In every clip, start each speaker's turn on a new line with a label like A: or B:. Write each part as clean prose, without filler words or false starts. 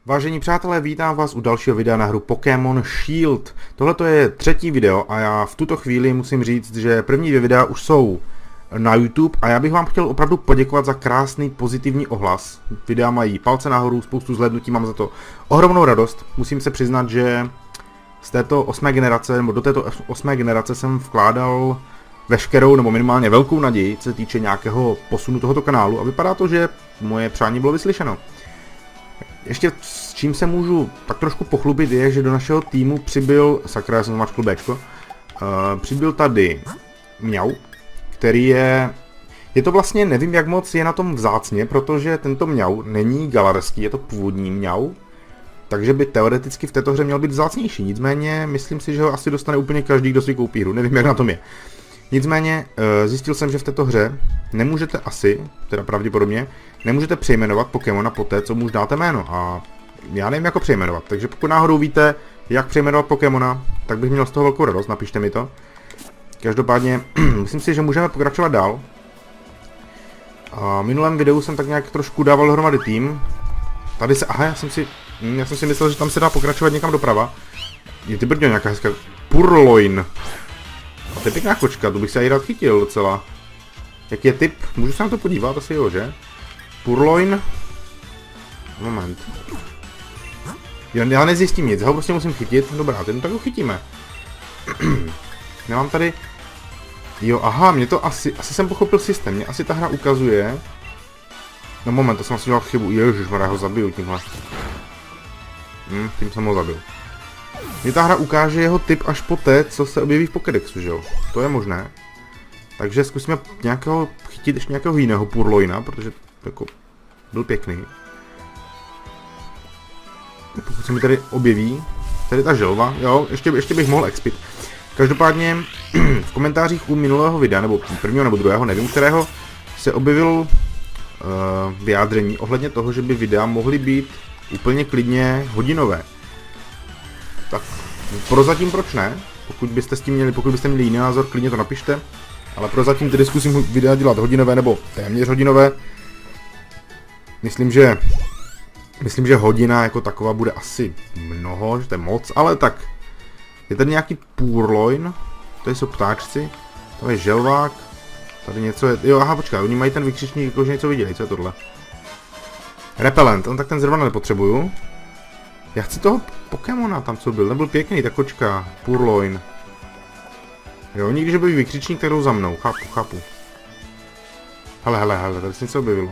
A: Vážení přátelé, vítám vás u dalšího videa na hru Pokémon Shield. Tohle je třetí video a já v tuto chvíli musím říct, že první dvě videa už jsou na YouTube a já bych vám chtěl opravdu poděkovat za krásný pozitivní ohlas. Videa mají palce nahoru, spoustu zhlédnutí, mám za to ohromnou radost. Musím se přiznat, že z této 8. generace, nebo do této 8. generace jsem vkládal veškerou, nebo minimálně velkou naději, co se týče nějakého posunu tohoto kanálu a vypadá to, že moje přání bylo vyslyšeno. Ještě s čím se můžu tak trošku pochlubit je, že do našeho týmu přibyl, sakra, já jsem zmačkl Bčko, přibyl tady Mňau, který je to vlastně, nevím jak moc je na tom vzácně, protože tento Mňau není galarský, je to původní Mňau, takže by teoreticky v této hře měl být vzácnější, nicméně myslím si, že ho asi dostane úplně každý, kdo si koupí hru, nevím jak na tom je. Nicméně zjistil jsem, že v této hře nemůžete asi, teda pravděpodobně, nemůžete přejmenovat Pokémona poté, co mu už dáte jméno a já nevím jako přejmenovat, takže pokud náhodou víte, jak přejmenovat Pokémona, tak bych měl z toho velkou radost, napište mi to. Každopádně, myslím si, že můžeme pokračovat dál. A v minulém videu jsem tak nějak trošku dával dohromady tým. Tady se, aha, já jsem si myslel, že tam se dá pokračovat někam doprava. Je ty brďo, nějaká hezká Purloin. A to je pěkná kočka, tu bych se i rád chytil docela. Jaký je typ? Můžu se na to podívat, asi jo, že? Purloin. Moment. Já nezjistím nic, ho prostě musím chytit. Dobrá, ten tak ho chytíme. Nemám tady... Jo, aha, mě to asi jsem pochopil systém, mě asi ta hra ukazuje... No moment, to jsem asi dělal chybu, ježišmarja, ho zabiju tímhle. Tím jsem ho zabil. Mě ta hra ukáže jeho typ až poté, co se objeví v Pokédexu, že jo? To je možné. Takže zkusíme nějakého chytit ještě nějakého jiného Purloina, protože jako byl pěkný. Pokud se mi tady objeví, tady ta želva, jo, ještě bych mohl expit. Každopádně v komentářích u minulého videa, nebo prvního nebo druhého, nevím kterého, se objevil vyjádření ohledně toho, že by videa mohly být úplně klidně hodinové. Tak prozatím proč ne? Pokud byste měli jiný názor, klidně to napište. Ale prozatím tedy zkusím videa dělat hodinové nebo téměř hodinové. Myslím, že hodina jako taková bude asi mnoho, že to je moc, ale tak. Je tady nějaký Purloin, tady jsou ptáčci, tady je želvák, tady něco je, jo aha počkej, oni mají ten vykřičník, jakože něco viděli, co je tohle? Repellent, tak ten zrovna nepotřebuju. Já chci toho Pokémona tam, co byl, nebyl pěkný, ta kočka, Purloin. Jo, oni když byl vykřičník, tak jdou za mnou, chápu. Hele, tady se něco objevilo.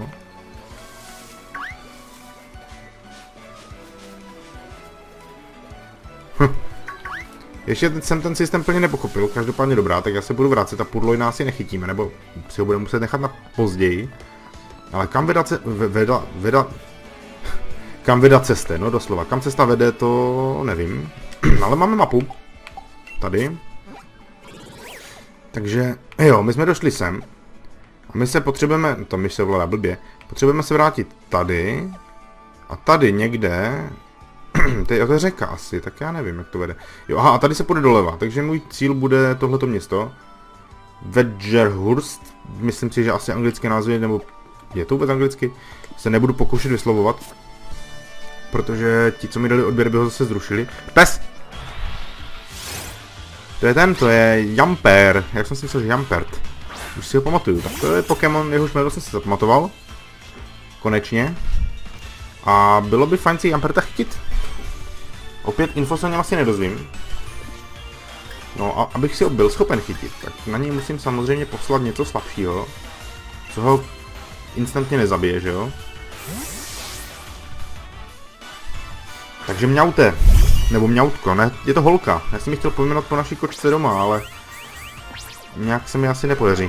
A: Ještě teď jsem ten systém plně nepochopil, každopádně dobrá, tak já se budu vracet a Purloina asi nechytíme, nebo si ho budeme muset nechat na později. Ale kam kam veda cesta, no doslova, kam cesta vede, to nevím, ale máme mapu, tady. Takže, jo, my jsme došli sem a my se potřebujeme, to mi se volá blbě, potřebujeme se vrátit tady a tady někde, to je řeka asi, tak já nevím, jak to vede. Jo, aha, a tady se půjde doleva, takže můj cíl bude tohleto město. Wedgerhurst, myslím si, že asi anglické názvy, nebo je to vůbec anglicky, se nebudu pokoušet vyslovovat, protože ti, co mi dali odběr, by ho zase zrušili. Pes! To je Jamper, jak jsem si myslel, že Jampert. Už si ho pamatuju, tak to je Pokémon, jehož jméno jsem si zapamatoval. Konečně. A bylo by fajn si Jamperta chytit. Opět info se o něm asi nedozvím. No a abych si ho byl schopen chytit, tak na něj musím samozřejmě poslat něco slabšího, co ho instantně nezabije, že jo? Takže Mňaute, nebo Mňautko, ne, je to holka. Já jsem ji chtěl pojmenovat po naší kočce doma, ale nějak se mi asi nepodaří.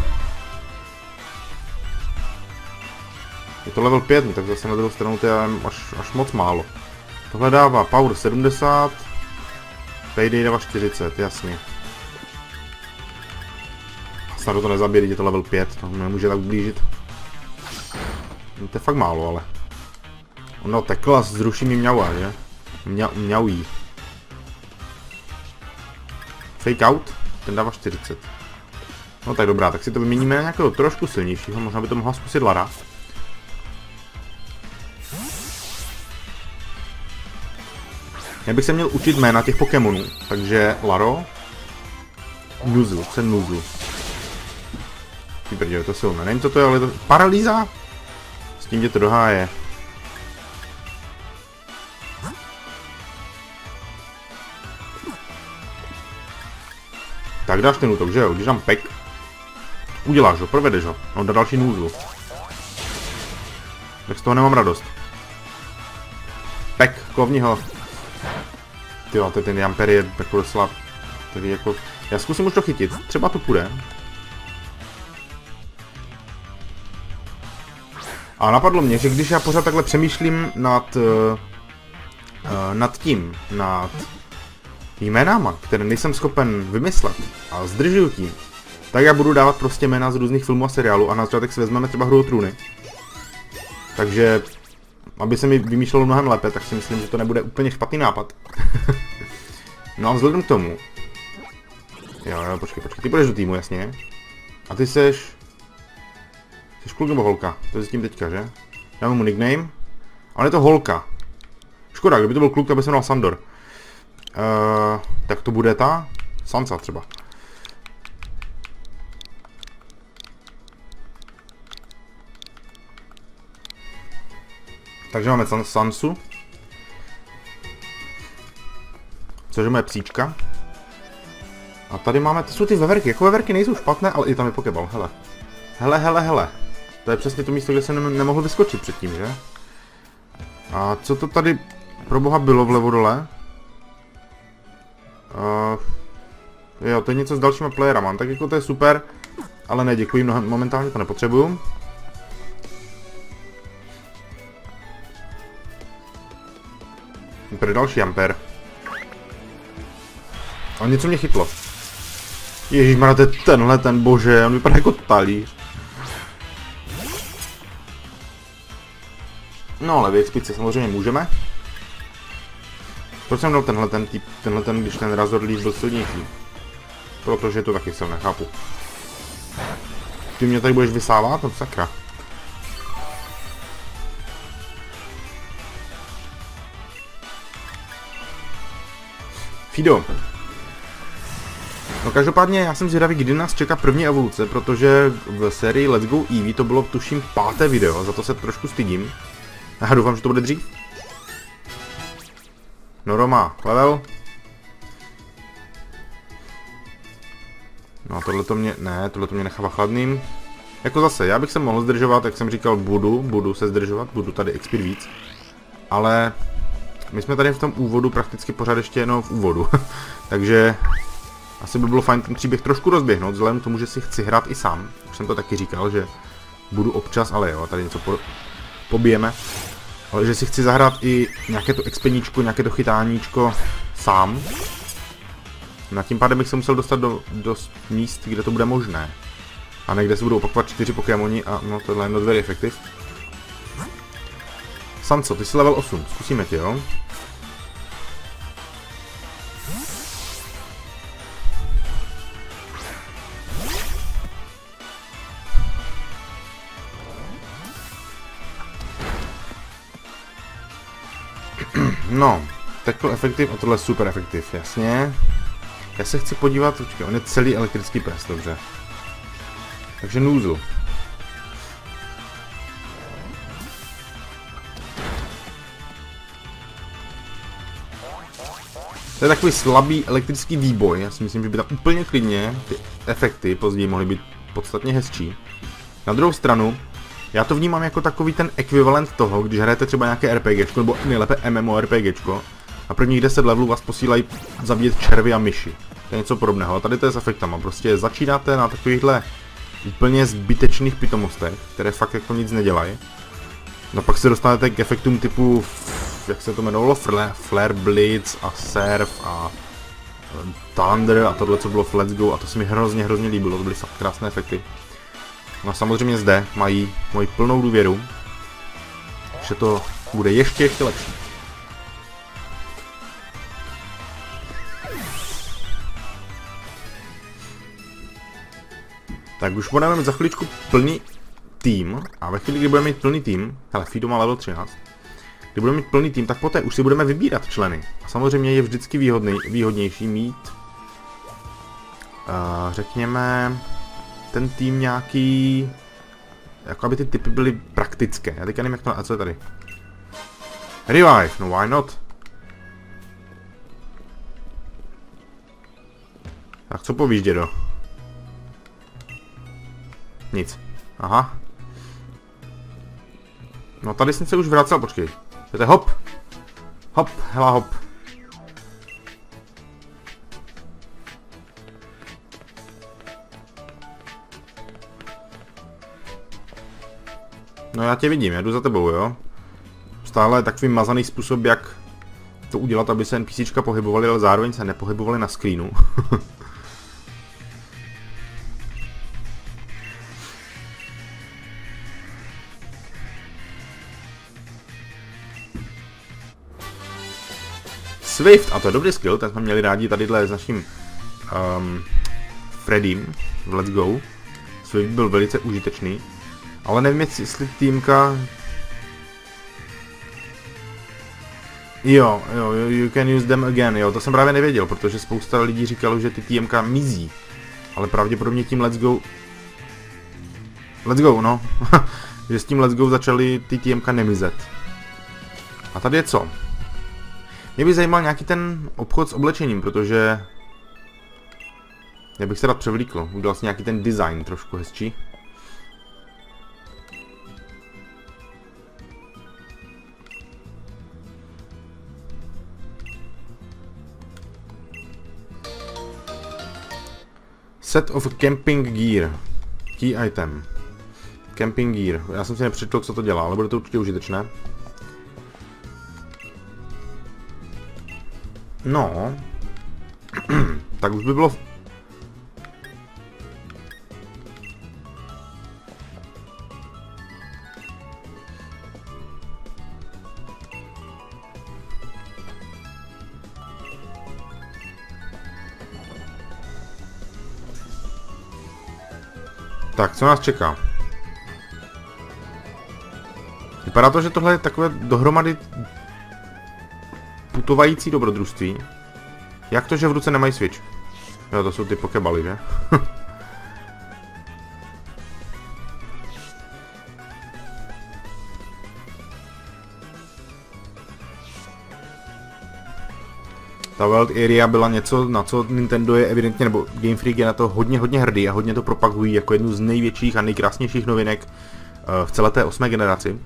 A: Je to level 5, tak zase na druhou stranu to je až moc málo. Tohle dává Power 70, Payday dává 40, jasně. Snad to nezabije, je to level 5, to nemůže tak blížit. No, to je fakt málo, ale. Ono tekla, zruší mi Mňaua, že? Mňaují. Fake out, ten dává 40. No tak dobrá, tak si to vyměníme na nějakého trošku silnějšího, možná by to mohla zkusit Lara. Já bych se měl učit jména těch Pokémonů, takže Laro, Nuzl, co je Nuzl. Ty to silné, nevím co to je, ale to... Paralýza? S tím tě to doháje. Tak dáš ten útok, že jo? Když dám pek, uděláš ho, provedeš ho. On dá další Nuzl. Tak z toho nemám radost. Pek, kovni ho. Tyjo, ten Jamper je jako docela... Tady jako... Já zkusím už to chytit, třeba to půjde. A napadlo mě, že když já pořád takhle přemýšlím nad jménama, které nejsem schopen vymyslet a zdržuju tím, tak já budu dávat prostě jména z různých filmů a seriálů a na začátek si vezmeme třeba Hru o trůny. Takže, aby se mi vymýšlelo mnohem lépe, tak si myslím, že to nebude úplně špatný nápad. No a vzhledem k tomu... Jo, počkej, ty budeš do týmu, jasně. A ty seš kluk nebo holka? To zjistím teďka, že? Dáme mu nickname. Ale je to holka. Škoda, kdyby to byl kluk, tak by se jmenoval Sandor. Tak to bude ta? Sansa třeba. Takže máme Sansu. Což je moje psíčka. A tady máme, to jsou ty veverky. Jako veverky nejsou špatné, ale i tam je pokeball, hele. Hele. To je přesně to místo, kde jsem nemohl vyskočit předtím, že? A co to tady pro boha bylo vlevo dole? Jo, to je něco s dalšíma playerama, tak jako to je super, ale ne, děkuji, momentálně to nepotřebuju. Pro další Amper. A něco mě chytlo. Ježišmarja, to je tenhle ten, bože, on vypadá jako talíř. No ale vyexpit se samozřejmě můžeme. Proč jsem dal tenhle ten, když ten Razorleaf byl silnější? Protože to taky jsem nechápu. Ty mě tady budeš vysávat? No sakra. Fido. No každopádně já jsem zvědavý, kdy nás čeká první evoluce, protože v sérii Let's Go Eevee to bylo tuším 5. video, za to se trošku stydím. A doufám, že to bude dřív. Noro má level. No tohleto mě nechává chladným. Jako zase, já bych se mohl zdržovat, jak jsem říkal, budu se zdržovat, budu tady expir víc. Ale my jsme tady v tom úvodu prakticky pořád ještě jenom v úvodu. Takže asi by bylo fajn ten příběh trošku rozběhnout, vzhledem k tomu, že si chci hrát i sám. Už jsem to taky říkal, že budu občas, ale jo, tady něco pobijeme. Ale že si chci zahrát i nějaké to expeníčko, nějaké to chytáníčko sám. Na tím pádem bych se musel dostat do míst, kde to bude možné. A ne kde se budou opakovat 4 Pokémoni a no tohle je not very effective. Sanso, ty jsi level 8, zkusíme tě, jo? No, takhle efektiv a tohle je super efektiv, jasně. Já se chci podívat, počkej, on je celý elektrický pes, dobře. Takže Nuzl. To je takový slabý elektrický výboj, já si myslím, že by tam úplně klidně ty efekty později mohly být podstatně hezčí. Na druhou stranu, já to vnímám jako takový ten ekvivalent toho, když hrajete třeba nějaké RPGčko, nebo nejlépe MMORPGčko, a prvních 10 levelů vás posílají zabíjet červy a myši. To je něco podobného, a tady to je s efektama, prostě začínáte na takovýchhle úplně zbytečných pitomostech, které fakt jako nic nedělají. No pak se dostanete k efektům typu, jak se to jmenovalo, Flare Blitz a Surf a Thunder a tohle, co bylo v Let's Go, a to se mi hrozně líbilo, to byly fakt krásné efekty. No a samozřejmě zde mají moji plnou důvěru, že to bude ještě lepší. Tak už budeme mít za chviličku plný tým, a ve chvíli, kdy budeme mít plný tým, hele, Fido má level 13, kdy budeme mít plný tým, tak poté už si budeme vybírat členy. A samozřejmě je vždycky výhodnější mít, řekněme, ten tým nějaký, jako aby ty typy byly praktické. Já teďka nevím, jak to, a co je tady? Revive, no why not? Tak co povíš, dědo? Nic. Aha. No tady jsem se už vracel, počkej. To je hop. Hop, hela hop. No já tě vidím, já jdu za tebou, jo. Stále takový mazaný způsob, jak to udělat, aby se NPCčka pohybovaly, ale zároveň se nepohybovaly na screenu. Swift, a to je dobrý skill, ten jsme měli rádi tadyhle s naším Freddym v Let's Go. Swift byl velice užitečný, ale nevím, jestli týmka... Jo, you can use them again, jo, to jsem právě nevěděl, protože spousta lidí říkalo, že ty TMK mizí. Ale pravděpodobně tím Let's Go, no, že s tím Let's Go začaly ty TMK nemizet. A tady je co? Mě by zajímal nějaký ten obchod s oblečením, protože... Já bych se rád převlíkl, udělal si nějaký ten design trošku hezčí. Set of camping gear. Key item. Camping gear. Já jsem si nepřečetl, co to dělá, ale bude to určitě užitečné. No. Tak už by bylo... Tak, co nás čeká? Vypadá to, že tohle je takové dohromady putovající dobrodružství. Jak to, že v ruce nemají switch? Jo, to jsou ty pokebaly, že? Ta World Area byla něco, na co Nintendo je evidentně, nebo Game Freak je na to hodně hrdý a hodně to propagují jako jednu z největších a nejkrásnějších novinek v celé té 8. generaci.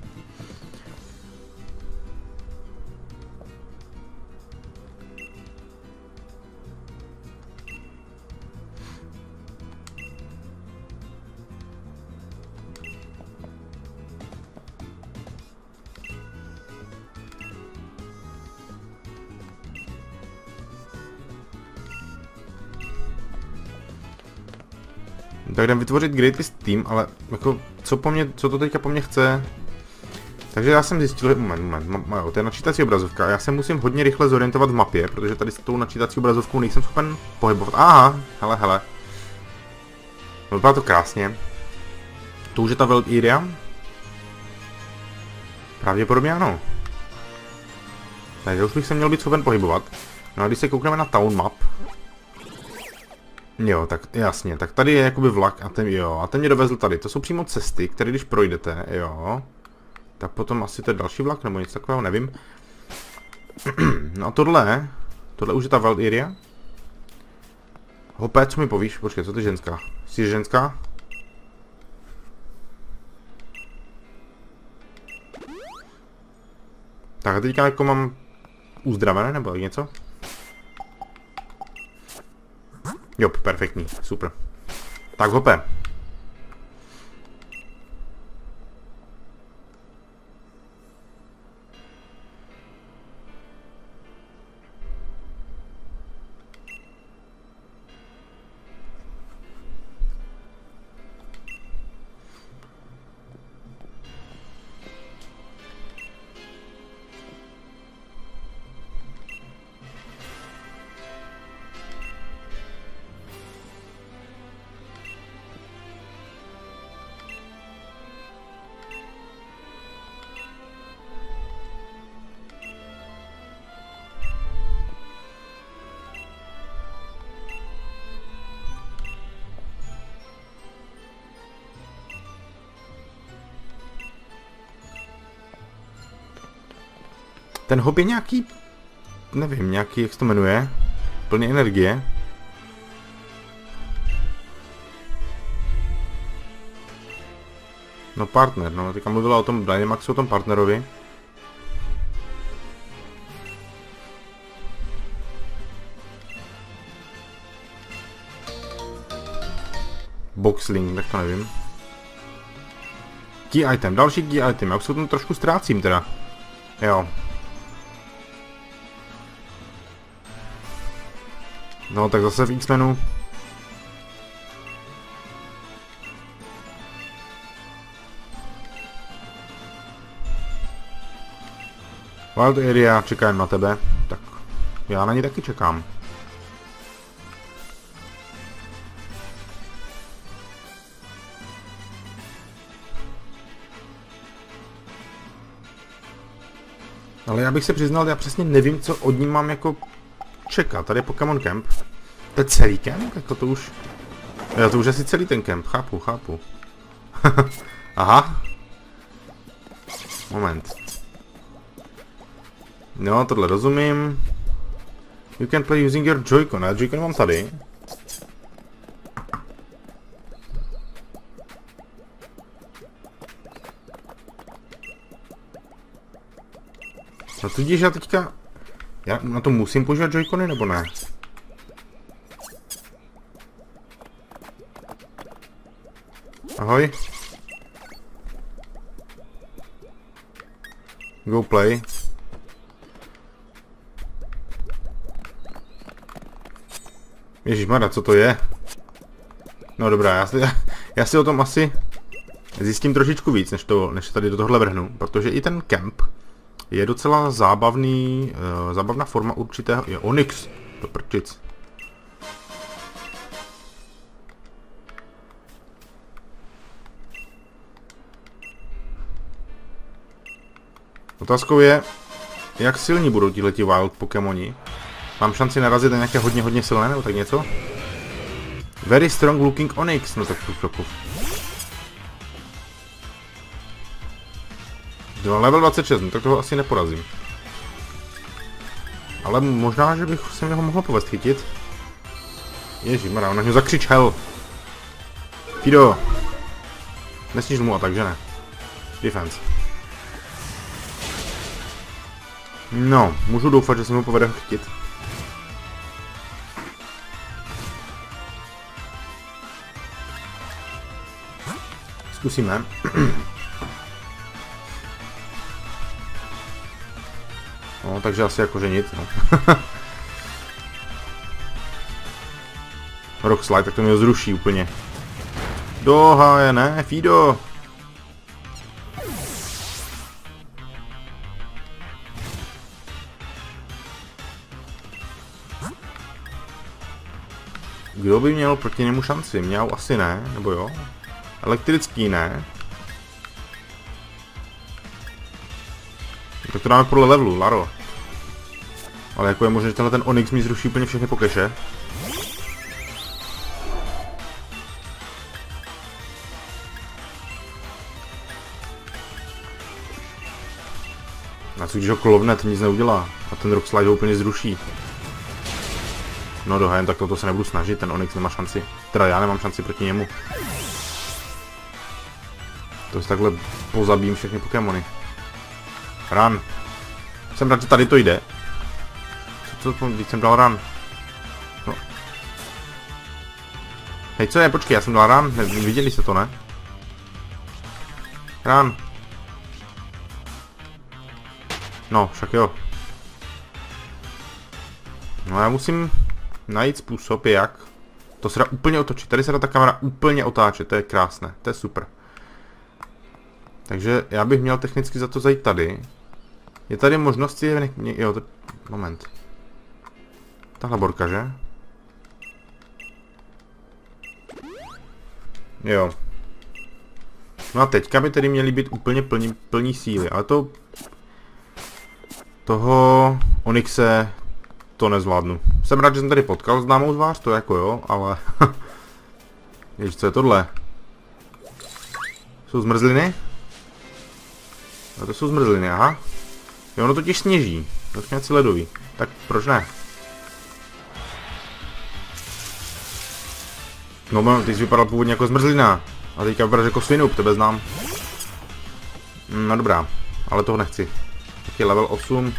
A: Tak jdem vytvořit Greatlist Team, ale jako, co to teďka po mně chce? Takže já jsem zjistil, moment, to je načítací obrazovka, já se musím hodně rychle zorientovat v mapě, protože tady s tou načítací obrazovkou nejsem schopen pohybovat. Aha, hele. Vypadá to krásně. To už je ta World Area? Pravděpodobně ano. Takže už bych se měl být schopen pohybovat. No a když se koukneme na Town Map, jo, tak jasně, tak tady je jakoby vlak a ten mě dovezl tady. To jsou přímo cesty, které když projdete, jo. Tak potom asi to je další vlak, nebo něco takového, nevím. No a tohle už je ta World Area. Hopé, co mi povíš? Počkej, co ty ženská? Jsi ženská? Tak a teďka jako mám uzdravené, nebo něco? Jo, perfektní, super. Tak hope. Ten hub je nějaký, nevím, nějaký, jak se to jmenuje, plný energie. No partner, no, teďka mluvila o tom Dynamaxu, o tom partnerovi. Boxling, tak to nevím. Key item, další key item, já už se tam trošku ztrácím teda. Jo. No tak zase v X-menu. Wild Area, čekám na tebe. Tak já na ně taky čekám. Ale já bych se přiznal, já přesně nevím, co od ní mám jako čekat. Tady je Pokémon Camp. To je celý kemp? Jako to už... Jo, to už asi celý ten kemp, chápu. Aha. Moment. No, tohle rozumím. You can play using your Joy-Con. Já Joy-Con mám tady. No tudíž já teďka... Já na to musím používat Joy-Cony, nebo ne? Ahoj. Go play. Ježišmarja, co to je? No dobrá, já si o tom asi zjistím trošičku víc, než tady do tohle vrhnu, protože i ten kemp je docela zábavný, zábavná forma určitého, je Onyx, to prčic. Otázkou je, jak silní budou tihleti wild Pokémoni. Mám šanci narazit na nějaké hodně silné, nebo tak něco? Very strong looking Onyx, no tak tu. Level 26, no tak toho asi neporazím. Ale možná, že bych se ho mohl povést chytit. Ježišmarja, on na něho zakřičel. Fido. Nesníž mu a tak, že ne? Defense. No, můžu doufat, že se mi povede chytit. Zkusíme. No, takže asi jakože nic, no. Rock Slide, tak to mě ho zruší úplně. Dohaje, ne, Fido! Kdo by měl proti němu šanci? Měl asi ne, nebo jo? Elektrický ne. Tak to dáme podle levelu, Laro. Ale jako je možné, že tenhle ten Onyx mi zruší úplně všechny pokeše. A co když ho klovne, to nic neudělá. A ten Rock Slide ho úplně zruší. No dohajem, tak toto se nebudu snažit, ten Onyx nemá šanci. Teda já nemám šanci proti němu. To si takhle pozabím všechny Pokémony. Run. Jsem rád, že tady to jde. Když jsem dal run. No. Hej, co je? Počkej, já jsem dal run. Viděli jste to, ne? Run. No, však jo. No já musím najít způsob, jak to se dá úplně otočit. Tady se dá ta kamera úplně otáčet, to je krásné, to je super. Takže já bych měl technicky za to zajít tady. Je tady možnost jo, to... moment. Tahle borka, že? Jo. No a teďka by tedy měly být úplně plní síly, ale to... Toho Onyxe to nezvládnu. Jsem rád, že jsem tady potkal známou tvář, to jako jo, ale... Ježiš, co je tohle? Jsou zmrzliny? No to jsou zmrzliny, aha. Jo, ono totiž sněží. To je něco ledový. Tak proč ne? No, ty jsi vypadal původně jako zmrzlina. A teďka vypadáš jako svinub, tebe znám. No dobrá, ale toho nechci. Taky level 8.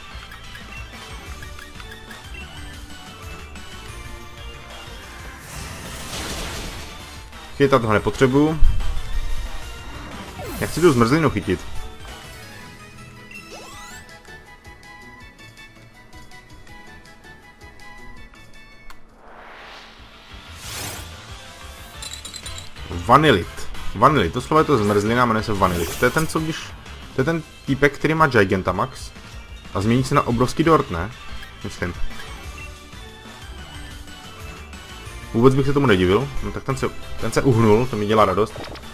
A: Chytat ho nepotřebuju. Já chci tu zmrzlinu chytit. Vanilit. Vanilit, to slovo je to zmrzlina, jmenuje se Vanilit. To je ten, co když... To je ten týpek, který má Gigantamax. A změní se na obrovský dort, ne? Myslím. Vůbec bych se tomu nedivil. No tak ten se uhnul, to mi dělá radost.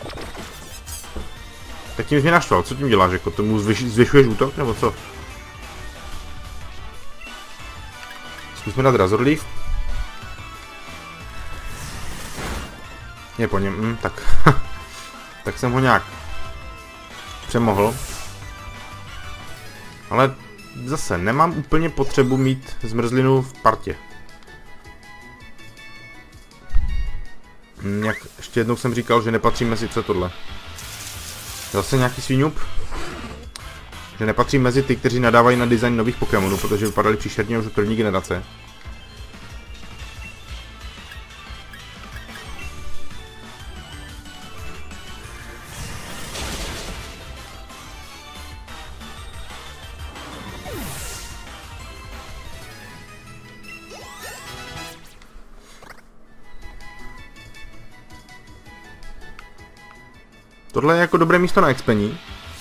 A: Tak tím jsi mě naštval, co tím děláš? Jako tomu zvyšuješ útok, nebo co? Zkusme dát Razor Leaf. Je po něm, tak. Tak jsem ho nějak přemohl. Ale zase nemám úplně potřebu mít zmrzlinu v partě. Jak ještě jednou jsem říkal, že nepatří mezi co tohle. Zase nějaký svíňup. Že nepatří mezi ty, kteří nadávají na design nových Pokémonů, protože vypadali příšerně už od první generace. Tohle je jako dobré místo na expení.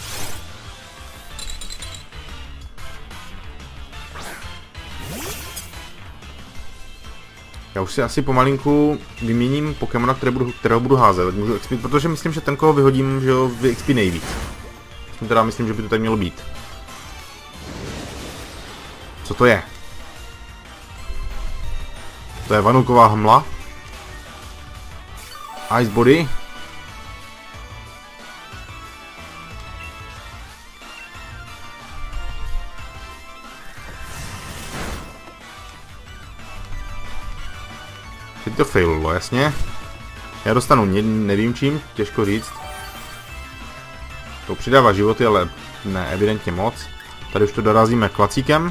A: Já už si asi pomalinku vyměním Pokémona, kterého budu házet. Můžu expít, protože myslím, že ten, koho vyhodím, že ho vyexpí nejvíc. Teda myslím, že by to tak mělo být. Co to je? To je vanilková hmla. Ice Body. Teď to faililo, jasně. Já dostanu, nevím čím, těžko říct. To přidává životy, ale ne evidentně moc. Tady už to dorazíme klacíkem.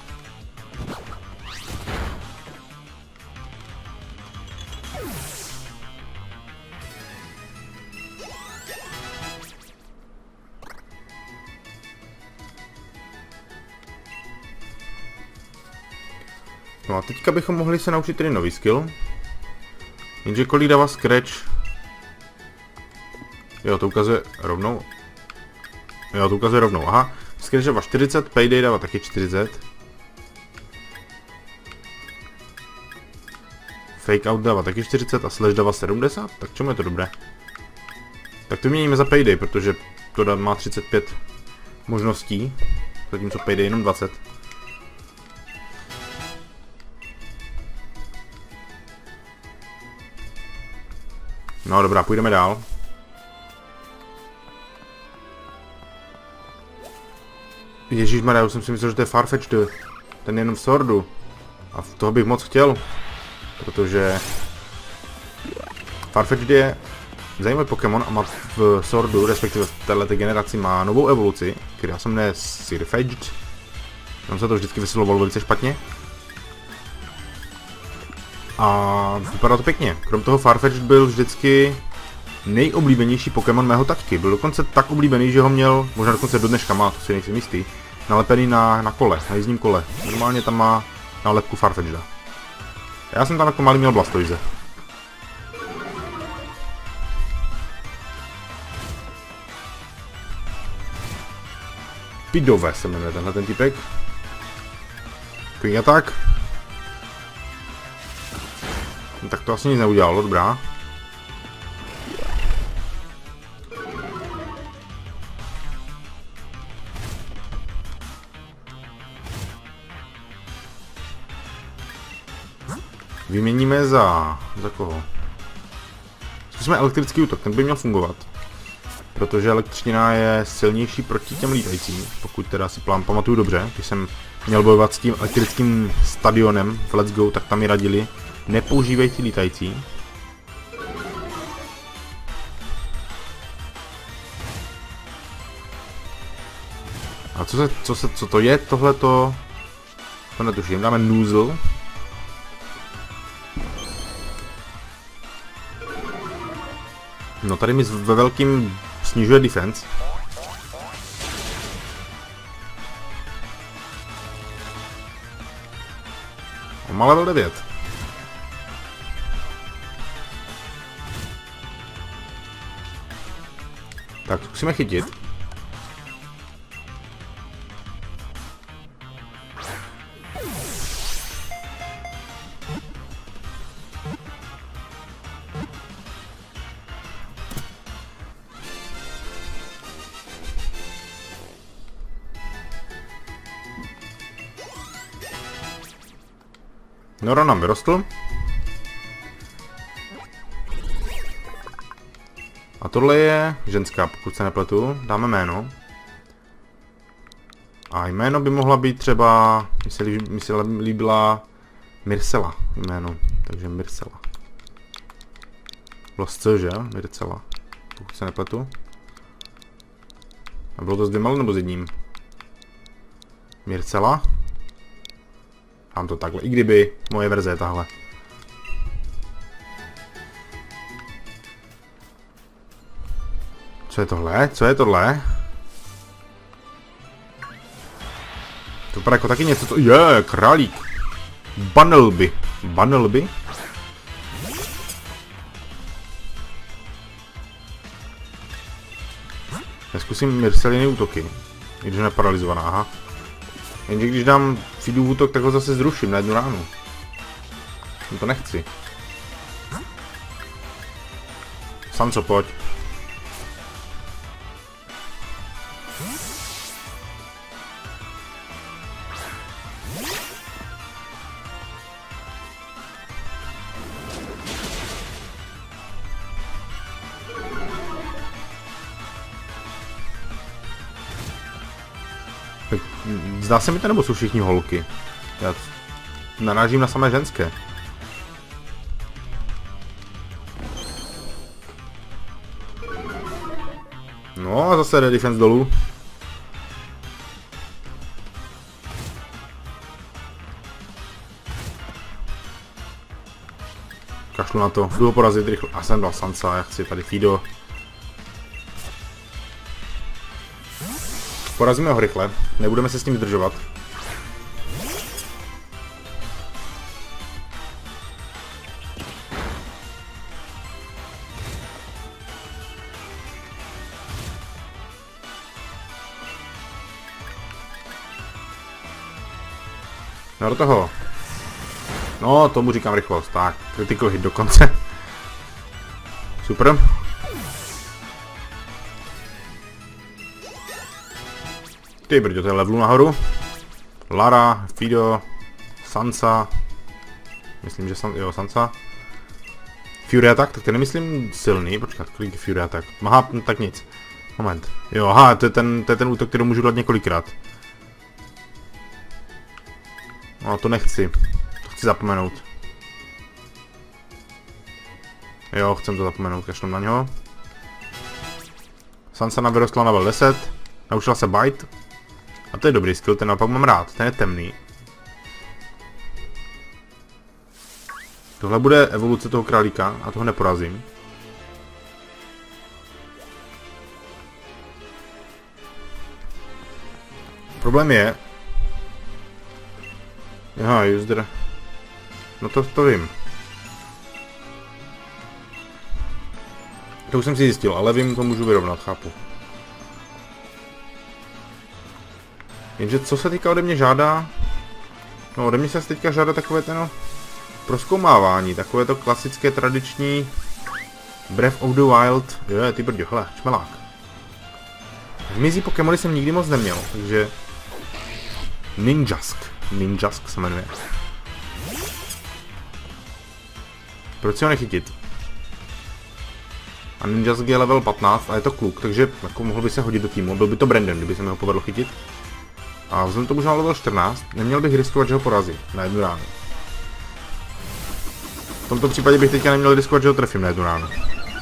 A: No a teďka bychom mohli se naučit tedy nový skill. Jenže kolik dává Scratch? Jo, to ukazuje rovnou. Jo, to ukazuje rovnou, aha. Scratch dává 40, Payday dává taky 40. Fake Out dává taky 40 a Slash dává 70, tak čemu je to dobré? Tak to měníme za Payday, protože to má 35 možností, zatímco Payday jenom 20. No dobrá, půjdeme dál. Ježišmarja, já už jsem si myslel, že to je Farfetch'd. Ten je jenom v Swordu. A v toho bych moc chtěl. Protože Farfetch'd je zajímavý Pokémon a má v Swordu, respektive v této generaci, má novou evoluci, která se jmenuje Sirfetch'd. Tam se to vždycky vyslovovalo velice špatně. A vypadá to pěkně. Krom toho Farfetch'd byl vždycky nejoblíbenější Pokémon mého taťky. Byl dokonce tak oblíbený, že ho měl, možná dokonce do dneška má, to si nejsem jistý, nalepený na kole, na jízdním kole. Normálně tam má nálepku Farfetch'da. Já jsem tam jako malý měl Blastoise. Pidove se jmenuje tenhle ten typek. Quick Attack. No, tak to asi nic neudělalo, dobrá. Vyměníme za koho? Zkusíme elektrický útok, ten by měl fungovat. protože elektřina je silnější proti těm lítajícím, pokud teda si pamatuju dobře, když jsem měl bojovat s tím elektrickým stadionem v Let's Go, tak tam mi radili, nepoužívej ty lítající. A co to je tohleto? To netuším, dáme noozle. No tady mi ve velkým snižuje defense. On má level 9. Tak, zkusíme chytit. Nora nám vyrostl. A tohle je ženská, pokud se nepletu. Dáme jméno. A jméno by mohla být třeba, mi se líbila Myrcela jméno. Takže Myrcela. Bylo C, že? Myrcela. Pokud se nepletu. A bylo to s dvěma nebo s jedním? Myrcela. Mám to takhle, i kdyby moje verze je tahle. Co je tohle? Co je tohle? To vypadá jako taky něco, co... Je, králík. Bunnelby. Bunnelby? Já zkusím Myrceliny útoky. I když je neparalizovaná, aha. Jenže když dám Fidu útok, tak ho zase zruším na jednu ránu. To nechci. Sanco, pojď. Zdá se mi to, nebo jsou všichni holky? Já narážím na samé ženské. No a zase jde defense dolů. Kašlu na to, jdu ho porazit rychle. A jsem dal Sansa, já chci tady Fido. Porazíme ho rychle, nebudeme se s ním zdržovat. No do toho. No, tomu říkám rychlost. Tak, critical hit dokonce. Super. Ty brďo, to je levelu nahoru. Lara, Fido, Sansa. Myslím, že Sansa. Fury Attack, tak ten nemyslím silný, počkat, kolik je Fury Attack. Aha, tak nic. Moment. Jo, aha, to je ten útok, který můžu dát několikrát. No, to nechci. To chci zapomenout. Jo, chcem to zapomenout, kašlem na něho. Sansa vyrostla na level 10. Naučila se Bite. A to je dobrý skill, ten naopak mám rád, ten je temný. Tohle bude evoluce toho králíka a toho neporazím. Problém je... Aha, user... No to vím. To už jsem si zjistil, ale vím, to můžu vyrovnat, chápu. Jenže co se teďka ode mě žádá? No ode mě se teďka žádá takové to prozkoumávání, takové to klasické tradiční Breath of the Wild. Jo, ty brďo, hele, čmelák. Zmizí Pokémony jsem nikdy moc neměl, takže... Ninjask se jmenuje. Proč si ho nechytit? A Ninjask je level 15 a je to kluk, takže jako mohl by se hodit do týmu. Byl by to Brandon, kdyby se mi ho povedlo chytit. A vzhledem tomu, že má level 14, neměl bych riskovat, že ho porazí na jednu ránu. V tomto případě bych teďka neměl riskovat, že ho trefím na jednu ránu.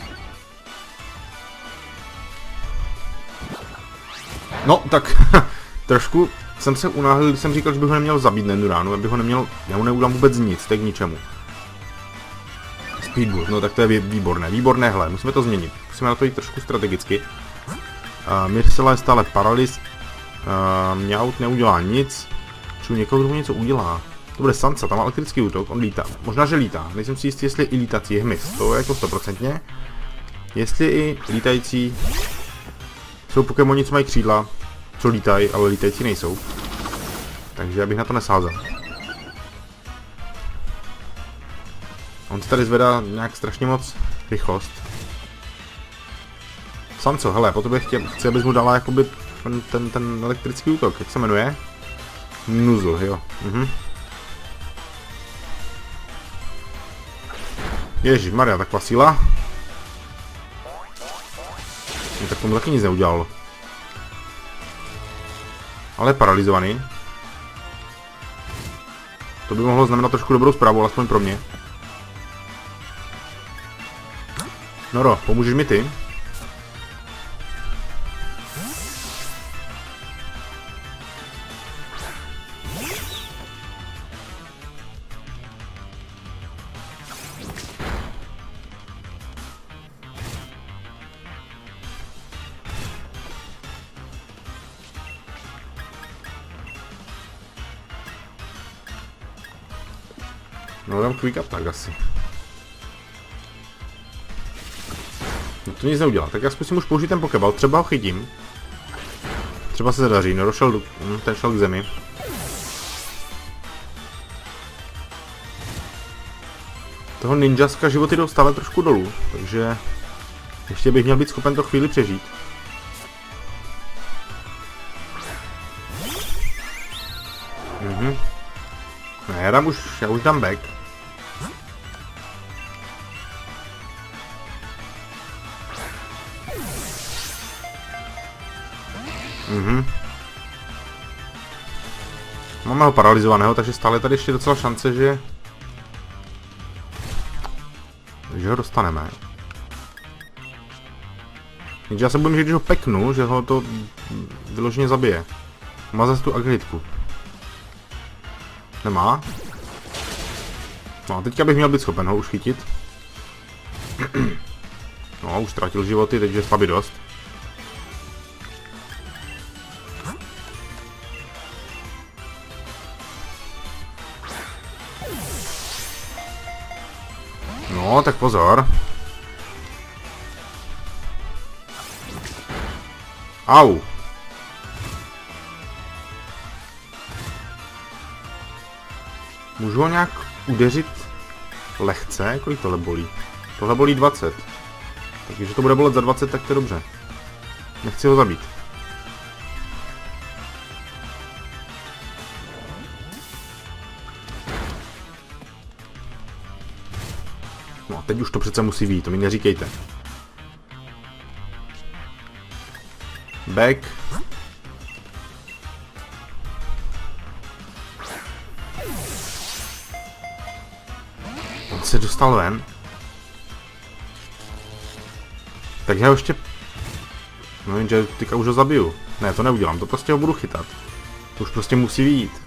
A: No, tak trošku jsem se unáhlil, když jsem říkal, že bych ho neměl zabít na jednu ránu, abych ho neměl, já mu neudělám vůbec nic, tak k ničemu. Speedboost, no tak to je výborné, výborné, hele, musíme to změnit, musíme na to jít trošku strategicky. Myrcela je stále paralyz, Mňaut neudělá nic, čili někoho, kdo něco udělá. To bude Sansa, tam má elektrický útok, on lítá, možná, že lítá, nejsem si jistý, jestli i lítací je hmyz, to je jako 100%. Jestli i lítající jsou Pokémoni, co mají křídla, co lítají, ale lítající nejsou. Takže já bych na to nesázel. On se tady zvedá nějak strašně moc rychlost. Sanco, hele, po tobě chci, abys mu dala jakoby ten elektrický útok, jak se jmenuje? Nuzl, jo. Ježišmarja, taková síla. No, tak tomu taky nic neudělalo. Ale je paralizovaný. To by mohlo znamenat trošku dobrou zprávu, alespoň pro mě. Noro, pomůžeš mi ty? No, dám quick attack asi. No to nic neudělá, tak já zkusím už použít ten pokeball, třeba ho chytím. Třeba se zadaří, no došel, ten šel k zemi. Toho Ninjaska životy jdou stále trošku dolů, takže ještě bych měl být schopen to chvíli přežít. Ne, já už dám back. Máme ho paralizovaného, takže stále tady ještě docela šance, že ho dostaneme. Jenže já se bojím, že když ho peknu, že ho to vyloženě zabije. Má zase tu agilitku. Nemá? No a teďka bych měl být schopen ho už chytit. No, už ztratil životy, teď je slabý dost. No, tak pozor. Au. Můžu ho nějak udeřit lehce? Kolik tohle bolí? Tohle bolí 20. Takže to bude bolet za 20, tak to je dobře. Nechci ho zabít. No a teď už to přece musí vyjít, to mi neříkejte. Back. On se dostal ven. Tak já ho ještě... No jenže teďka už ho zabiju. Ne, to neudělám, to prostě ho budu chytat. To už prostě musí vyjít.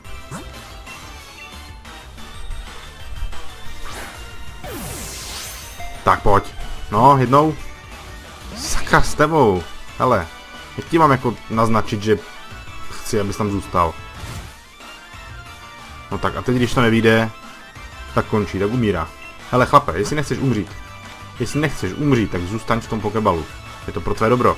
A: Tak pojď. No, jednou. Sakra s tebou. Hele, jak ti mám jako naznačit, že chci, abys tam zůstal. No tak a teď, když to nevyjde, tak končí, tak umírá. Hele chlape, jestli nechceš umřít, tak zůstaň v tom pokebalu. Je to pro tvé dobro.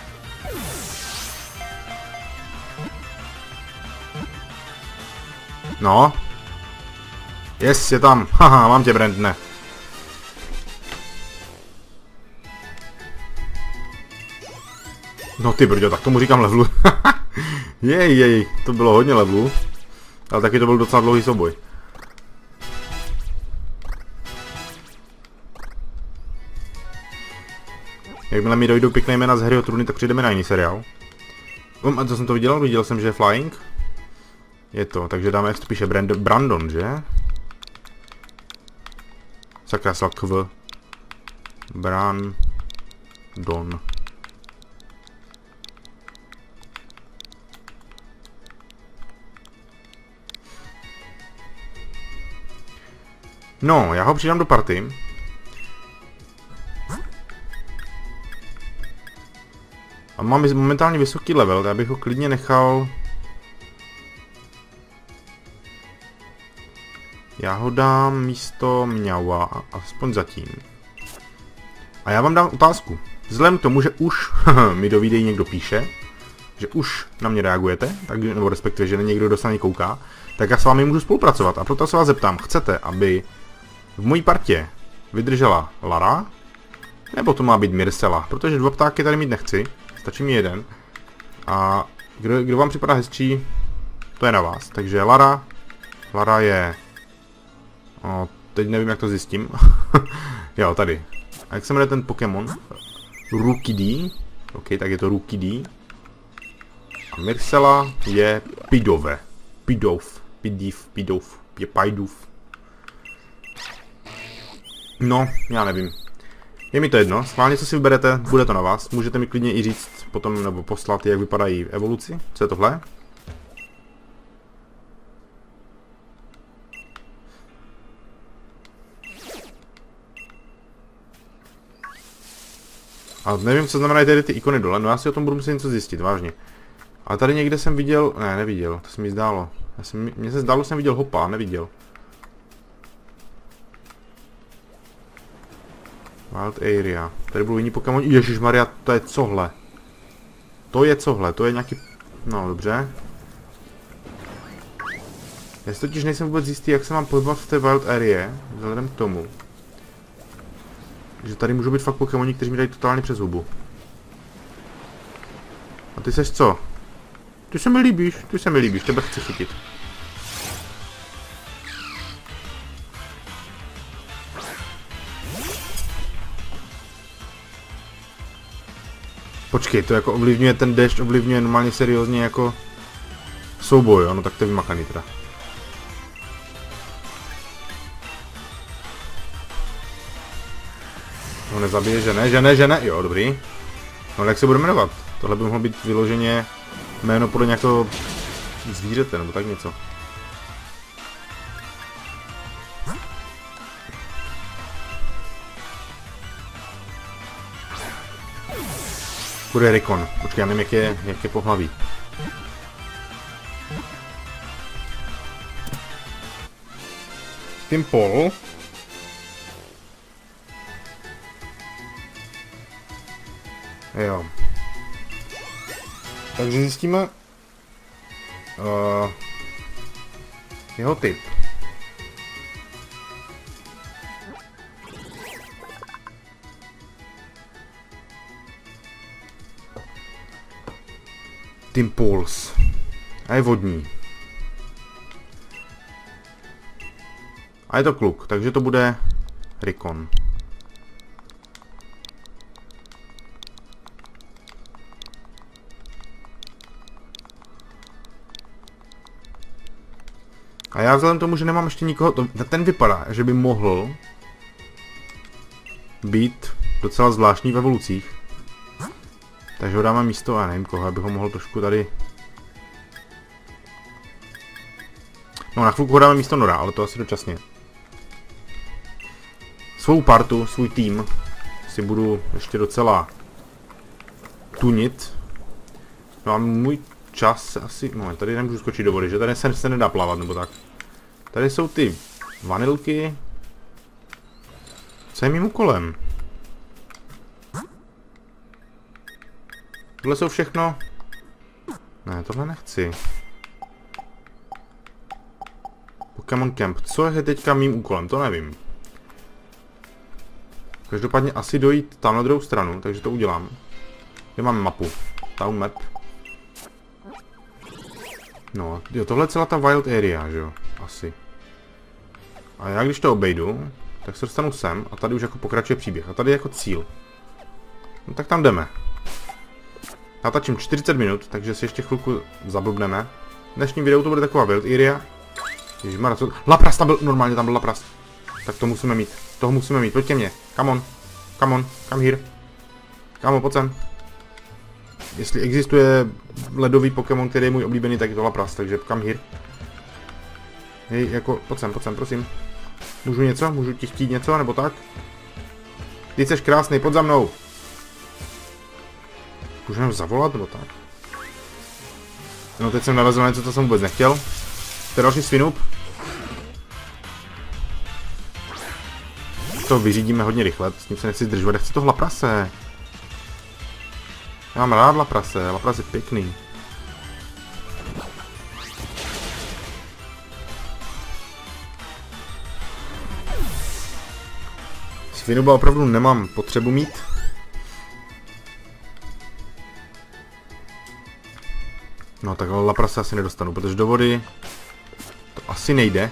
A: No. Yes, je tam. Haha, mám tě, Brandne. No ty brďo, tak tomu říkám levelu. jej, to bylo hodně levelu. Ale taky to byl docela dlouhý souboj. Jakmile mi dojdou pěkné jména z Hry o trůny, tak přijdeme na jiný seriál. A co jsem to viděl? Viděl jsem, že je Flying. Je to, takže dáme, jak to píše, Brandon, že? Sakra, kv. Brandon. No, já ho přidám do party. A mám momentálně vysoký level, tak bych ho klidně nechal. Já ho dám místo Mňaua, aspoň zatím. A já vám dám otázku. Vzhledem k tomu, že už mi do videí někdo píše, že už na mě reagujete, tak, nebo respektive, že někdo, kdo se na mě kouká, tak já s vámi můžu spolupracovat. A proto se vás zeptám, chcete, aby v mojí partě vydržela Lara, nebo to má být Myrcella, protože 2 ptáky tady mít nechci, stačí mi 1. A kdo vám připadá hezčí, to je na vás. Takže Lara je... O, teď nevím, jak to zjistím. Jo, tady. A jak se jmenuje ten Pokémon? Rookidee. OK, tak je to Rookidee. A Myrcella je Pidove. Pidouf. No, já nevím. Je mi to jedno, schválně co si vyberete, bude to na vás. Můžete mi klidně i říct potom, nebo poslat, jak vypadají v evoluci. Co je tohle? A nevím, co znamenají tady ty ikony dole, no já si o tom budu muset něco zjistit, vážně. Ale tady někde jsem viděl, ne, neviděl, to se mi zdálo. Mně se zdálo, že jsem viděl hopa, neviděl. Wild Area. Tady budou jiní Pokémon. Ježišmarja, to je cohle. To je nějaký... No, dobře. Já si totiž nejsem vůbec jistý, jak se mám pohybovat v té Wild Area, vzhledem k tomu, že tady můžou být fakt Pokémoni, kteří mi dají totálně přes hubu. A ty seš co? Ty se mi líbíš, tebe chci chytit. Počkej, to jako ovlivňuje ten déšť, ovlivňuje normálně seriózně jako souboj, jo? No tak to je vymakaný teda. No nezabije, že ne, jo, dobrý. No jak se bude jmenovat? Tohle by mohlo být vyloženě jméno podle nějakého zvířete, nebo tak něco. Bude Rikon. Počkej, já nevím, jak je pohlaví. Timpol. Jo. Takže zjistíme jeho typ. Timpols. A je vodní. A je to kluk, takže to bude Rikon. A já vzhledem k tomu, že nemám ještě nikoho, ten vypadá, že by mohl být docela zvláštní v evolucích. Takže ho dáme místo, já nevím koho, abych ho mohl trošku tady... No na chvilku ho dáme místo Nora, ale to asi dočasně. Svou partu, svůj tým si budu ještě docela tunit. No a můj čas asi... No tady nemůžu skočit do vody, že tady se nedá plavat nebo tak. Tady jsou ty vanilky. Co je mým úkolem? Tohle jsou všechno... Ne, tohle nechci. Pokémon Camp. Co je teďka mým úkolem? To nevím. Každopádně asi dojít tam na druhou stranu, takže to udělám. Kde mám mapu? Town map. No, jo, tohle je celá ta Wild Area, že jo? Asi. A já když to obejdu, tak se dostanu sem a tady už jako pokračuje příběh. A tady je jako cíl. No tak tam jdeme. Natáčím 40 minut, takže si ještě chvilku zablbneme. V dnešním videu to bude taková Wild Area. Ježišmarja, co... Lapras tam byl, normálně tam byl Lapras. Tak to musíme mít, toho musíme mít, pojď ke mně. Come on, come here. Kámo, pojď sem. Jestli existuje ledový Pokémon, který je můj oblíbený, tak je to Lapras, takže come here. Hej, jako, pojď sem, prosím. Můžu něco? Můžu ti chtít něco, nebo tak? Ty jsi krásný, pojď za mnou. Můžu nám zavolat, nebo tak? No teď jsem narazil na něco, co jsem vůbec nechtěl. To je další Swinub. To vyřídíme hodně rychle, s tím se nechci zdržovat, chci toho Laprase. Já mám rád Laprase, Lapras je pěkný. Svinuba opravdu nemám potřebu mít. No tak Laprase asi nedostanu, protože do vody to asi nejde.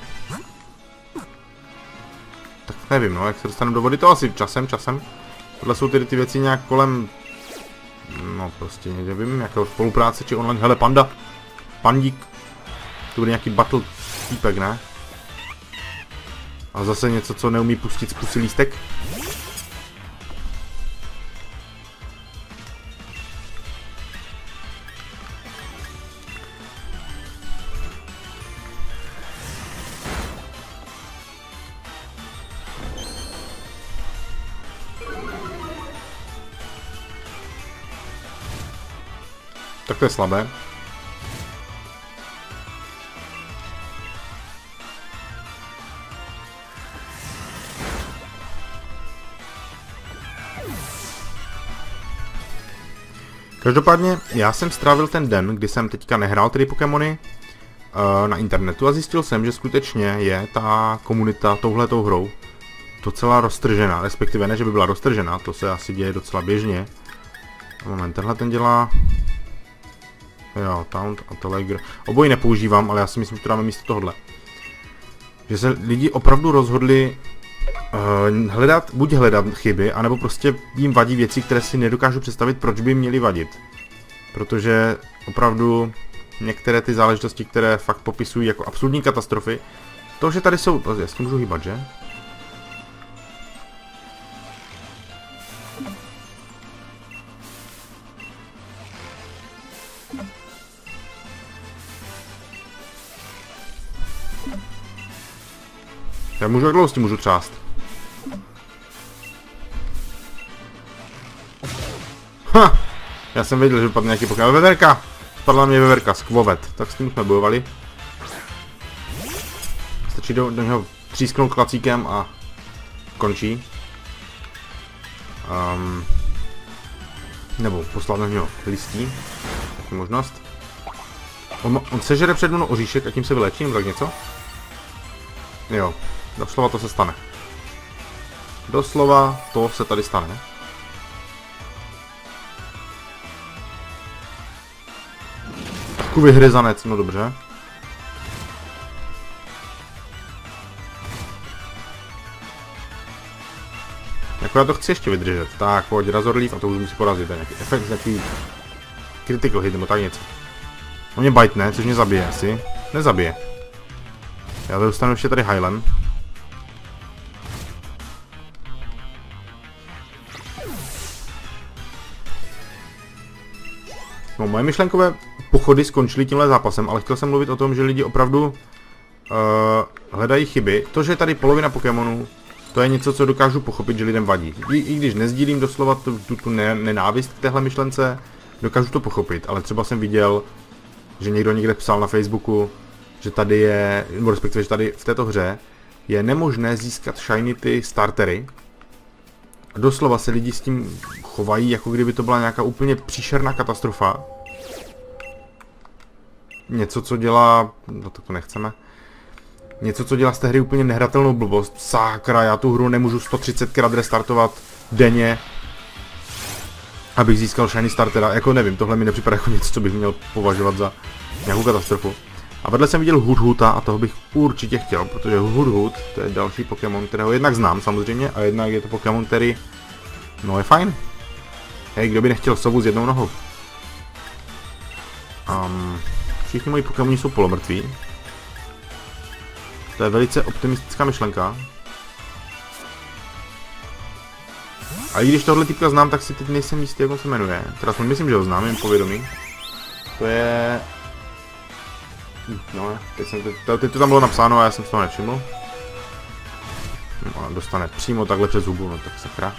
A: Tak nevím, no, jak se dostanu do vody, to asi časem. Tohle jsou ty věci nějak kolem... No prostě nevím, nějakého spolupráce či online. Hele, panda. Pandík. To bude nějaký battle týpek, ne? A zase něco, co neumí pustit z pusy lístek. Tak to je slabé. Každopádně já jsem strávil ten den, kdy jsem teďka nehrál tedy Pokémony na internetu a zjistil jsem, že skutečně je ta komunita touhletou hrou docela roztržená, respektive ne, že by byla roztržená, to se asi děje docela běžně. Moment, tenhle ten dělá... Jo, Taunt a Telegram. Obojí nepoužívám, ale já si myslím, že to dáme místo tohle. Že se lidi opravdu rozhodli buď hledat chyby, anebo prostě jim vadí věci, které si nedokážu představit, proč by jim měly vadit. Protože opravdu některé ty záležitosti, které fakt popisují jako absurdní katastrofy, to, že tady jsou... Já s tím můžu hýbat, že? Já můžu, jak dlouho s tím můžu třást? Ha! Já jsem věděl, že vypadne nějaký Pokémon. Veverka! Spadla mě Veverka, Skvovet. Tak s tím jsme bojovali. Stačí do něho třísknout klacíkem a končí. Nebo poslat na něho listí. Taky možnost. On sežere před mnou oříšek a tím se vylečím, tak něco? Jo. Doslova to se stane. Doslova to se tady stane. Takový vyhryzanec, no dobře. Jako já to chci ještě vydržet. Tak, pojď Razorleaf a to už musí porazit. To je nějaký efekt, nějaký critical hit nebo tak něco. On mě bitne, což mě zabije asi. Nezabije. Já dostanu ještě tady Hylem. No, moje myšlenkové pochody skončily tímhle zápasem, ale chtěl jsem mluvit o tom, že lidi opravdu hledají chyby. To, že je tady polovina Pokémonů, to je něco, co dokážu pochopit, že lidem vadí. I když nezdílím doslova tu nenávist k téhle myšlence, dokážu to pochopit, ale třeba jsem viděl, že někdo někde psal na Facebooku, že tady je, nebo respektive, že tady v této hře je nemožné získat shiny ty startery. A doslova se lidi s tím chovají, jako kdyby to byla nějaká úplně příšerná katastrofa. Něco, co dělá... No to nechceme. Něco, co dělá z té hry úplně nehratelnou blbost. Sakra, já tu hru nemůžu 130krát restartovat denně, abych získal shiny startera. Jako nevím, tohle mi nepřipadá jako něco, co bych měl považovat za nějakou katastrofu. A vedle jsem viděl Hudhuta a toho bych určitě chtěl, protože Hudhut to je další Pokémon, kterého jednak znám samozřejmě, a jednak je to Pokémon, který, no je fajn. Hej, kdo by nechtěl sovu s jednou nohou? Všichni moji Pokémoni jsou polomrtví. To je velice optimistická myšlenka. A i když tohle typka znám, tak si teď nejsem jistý, jak on se jmenuje. Teda myslím, že ho znám, jen povědomí. To je... No, teď to tam bylo napsáno a já jsem z toho nevšiml. No, a dostane přímo takhle přes hubu, no tak sakra.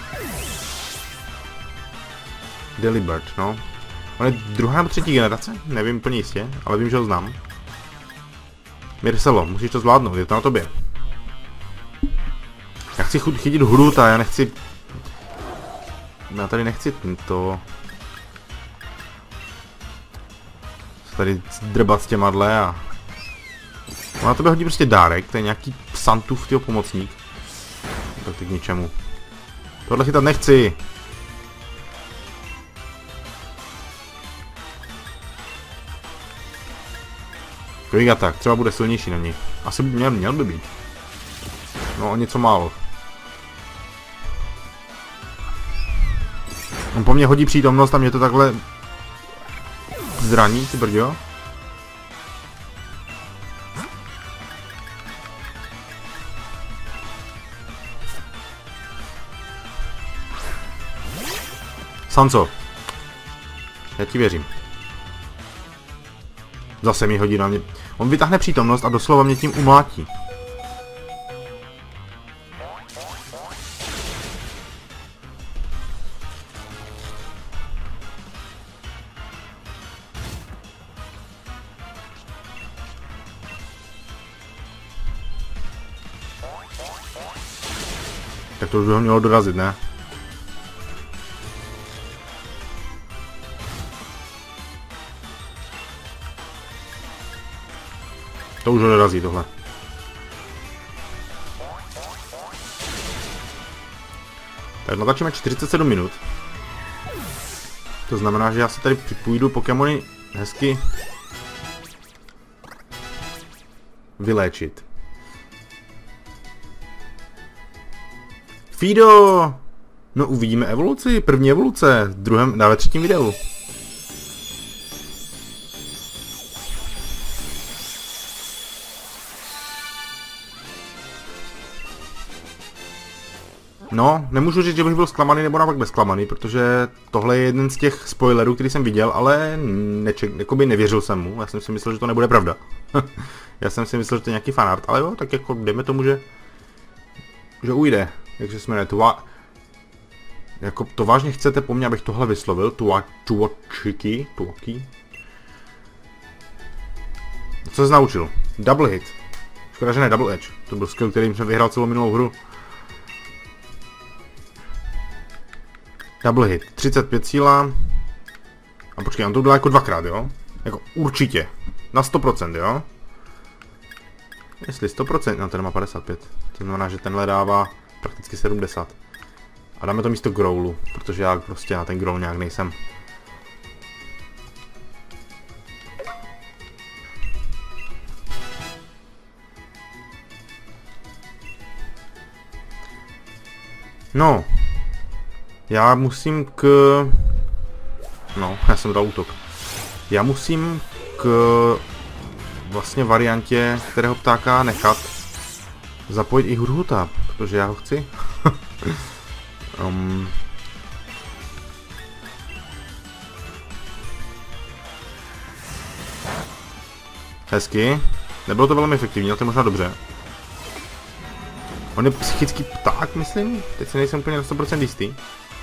A: Delibird, no. On je druhá nebo třetí generace? Nevím úplně jistě, ale vím, že ho znám. Mircelo, musíš to zvládnout, je to na tobě. Já chci chytit hruta, já nechci... Já tady nechci to... Tady drbat s těmadle a... On na tebe hodí prostě dárek, to je nějaký Santův tyho pomocník. Tak k ničemu. Tohle chytat nechci. Quick attack, třeba bude silnější na něj. Asi by měl by být. No o něco málo. On po mně hodí přítomnost a mě to takhle zraní, ty brďo. Sanco. Já ti věřím. Zase mi hodí na mě. On vytáhne přítomnost a doslova mě tím umlátí. Tak to už by ho mělo dorazit, ne? To už ho dorazí tohle. Tak natáčíme 47 minut. To znamená, že já se tady půjdu Pokémony hezky vyléčit. Fido! No uvidíme evoluci, první evoluce, ve třetím videu. No, nemůžu říct, že bych byl zklamaný nebo naopak bezklamaný, protože tohle je jeden z těch spoilerů, který jsem viděl, ale jakoby nevěřil jsem mu, já jsem si myslel, že to nebude pravda. Já jsem si myslel, že to je nějaký fanart, ale jo, tak jako dejme tomu, že ujde. Jak se jmenuje, jako to vážně chcete po mně, abych tohle vyslovil, Tuochiki. Co jsi naučil? Double hit. Škoda, že ne double edge. To byl skill, kterým jsem vyhrál celou minulou hru. Double hit. 35 síla. A počkej, on to udělal jako dvakrát, jo? Jako určitě. Na 100%, jo? Jestli 100%, no ten má 55. To znamená, že tenhle dává prakticky 70. A dáme to místo Growlu, protože já prostě na ten Growl nějak nejsem. No. Já musím No, já jsem dal útok. Já musím k vlastně variantě, kterého ptáka nechat zapojit i Hurhuta, protože já ho chci. Hezky. Nebylo to velmi efektivní, ale to je možná dobře. On je psychický pták, myslím? Teď si nejsem úplně na 100% jistý.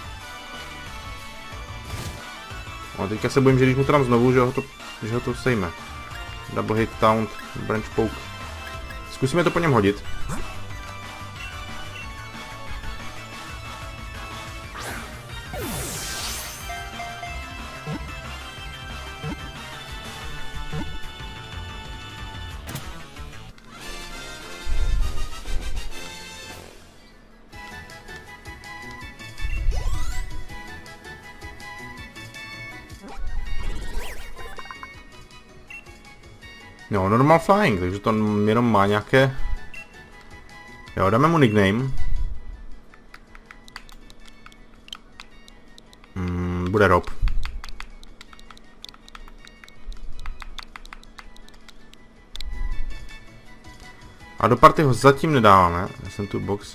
A: A teďka se bojím, že když mu to dám znovu, že ho to sejme. Double hit, taunt, branch poke. Zkusíme to po něm hodit. No, normal flying, takže to jenom má nějaké... Jo, dáme mu nickname. bude Rob. A do party ho zatím nedáváme. Já jsem tu box.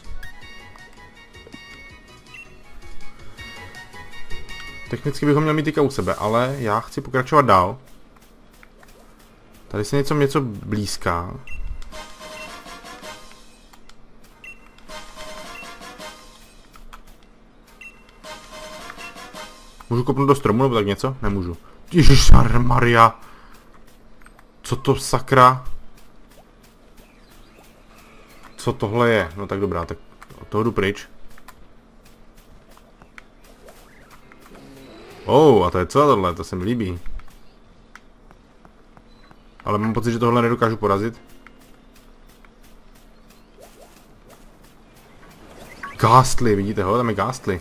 A: Technicky bych ho měl mít teďka u sebe, ale já chci pokračovat dál. Tady se něco blízká. Můžu kopnout do stromu nebo tak něco? Nemůžu. Ježišmarja. Co to sakra? Co tohle je? No tak dobrá, tak od toho jdu pryč. A to je co tohle? To se mi líbí. Ale mám pocit, že tohle nedokážu porazit. Ghastly, vidíte ho? Tam je Ghastly.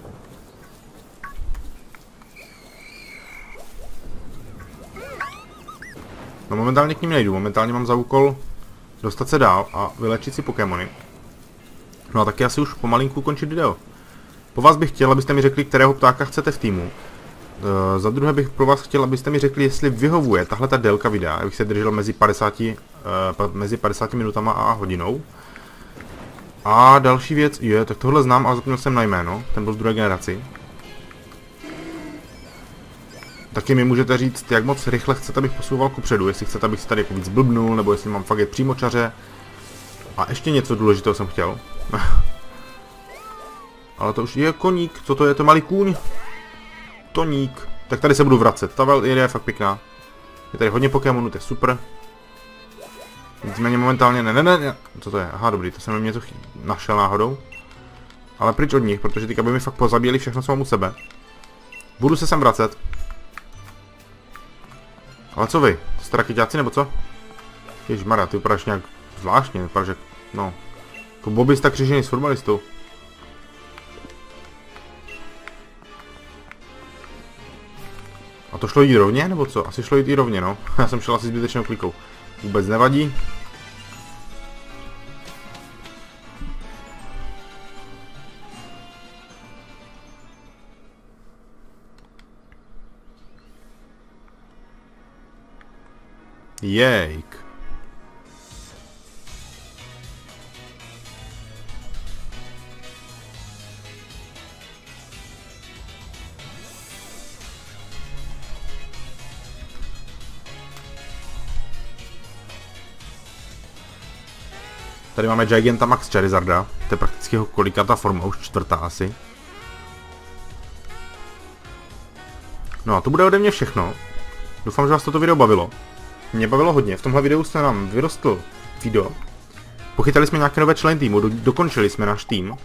A: No momentálně k ním nejdu, momentálně mám za úkol dostat se dál a vylečit si Pokémony. No a taky asi už pomalinku končit video. Po vás bych chtěl, abyste mi řekli, kterého ptáka chcete v týmu. Za druhé bych pro vás chtěl, abyste mi řekli, jestli vyhovuje tahle ta délka videa, abych se držel mezi 50 minutama a hodinou. A další věc je, tak tohle znám, ale zapomněl jsem na jméno, ten byl z druhé generaci. Taky mi můžete říct, jak moc rychle chcete, abych posouval kupředu, jestli chcete, abych se tady víc blbnul, nebo jestli mám fakt jet přímočaře. A ještě něco důležitého jsem chtěl. Ale to už je koník, co to je, to malý kůň? Toník. Tak tady se budu vracet, ta je fakt pěkná. Je tady hodně Pokémonů, to je super. Nicméně momentálně ne. Co to je? Aha, dobrý, to jsem něco našel náhodou. Ale pryč od nich, protože teďka by mi fakt pozabíjeli všechno, co mám u sebe. Budu se sem vracet. Ale co vy? Jste rakeťáci nebo co? Ježmarja, ty vypadáš nějak zvláštně, vypadáš jak, no. Jako bobista křižený s fotbalistou. A to šlo jít rovně, nebo co? Asi šlo jít i rovně, no. Já jsem šel asi zbytečnou klikou. Vůbec nevadí. Jejk. Tady máme Gigantamax Charizarda, to je prakticky jeho kolikátá forma, už čtvrtá asi. No a to bude ode mě všechno. Doufám, že vás toto video bavilo. Mě bavilo hodně, v tomhle videu se nám vyrostl video. Pochytali jsme nějaké nové členy týmu, dokončili jsme náš tým.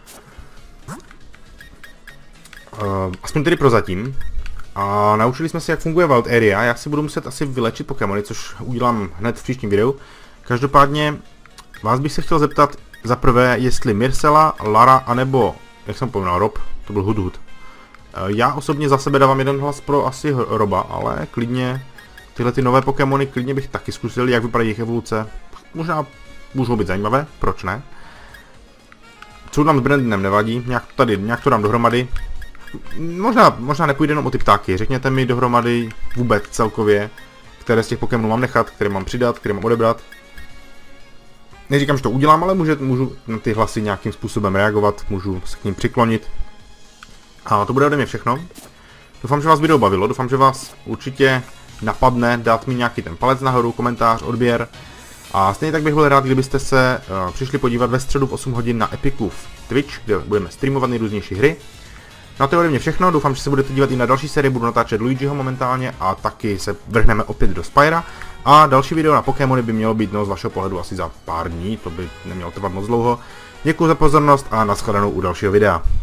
A: Aspoň tedy prozatím. A naučili jsme se, jak funguje Wild Area. Já si budu muset asi vylečit Pokémony, což udělám hned v příštím videu. Každopádně vás bych se chtěl zeptat za prvé, jestli Myrcela, Lara, anebo, jak jsem povedal, Rob, to byl Hudhud. Já osobně za sebe dávám jeden hlas pro asi Roba, ale klidně tyhle ty nové Pokémony klidně bych taky zkusil, jak vypadají jejich evoluce. Možná můžou být zajímavé, proč ne? Co dám s Brandinem nevadí, nějak to dám dohromady. Možná nepůjde jenom o ty ptáky, řekněte mi dohromady vůbec celkově, které z těch Pokémonů mám nechat, které mám přidat, které mám odebrat. Neříkám, že to udělám, ale můžu na ty hlasy nějakým způsobem reagovat, můžu se k ním přiklonit. A to bude ode mě všechno. Doufám, že vás video bavilo, doufám, že vás určitě napadne dát mi nějaký ten palec nahoru, komentář, odběr. A stejně tak bych byl rád, kdybyste se přišli podívat ve středu v 8 hodin na Epiku v Twitch, kde budeme streamovat nejrůznější hry. No to je ode mě všechno, doufám, že se budete dívat i na další série, budu natáčet Luigiho momentálně a taky se vrhneme opět do Spyra. A další video na Pokémony by mělo být z vašeho pohledu asi za pár dní, to by nemělo trvat moc dlouho. Děkuji za pozornost a nashledanou u dalšího videa.